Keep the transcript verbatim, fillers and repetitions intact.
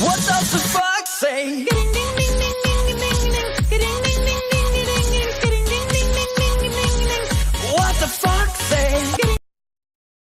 What does the fox say? Ding, ding, ding.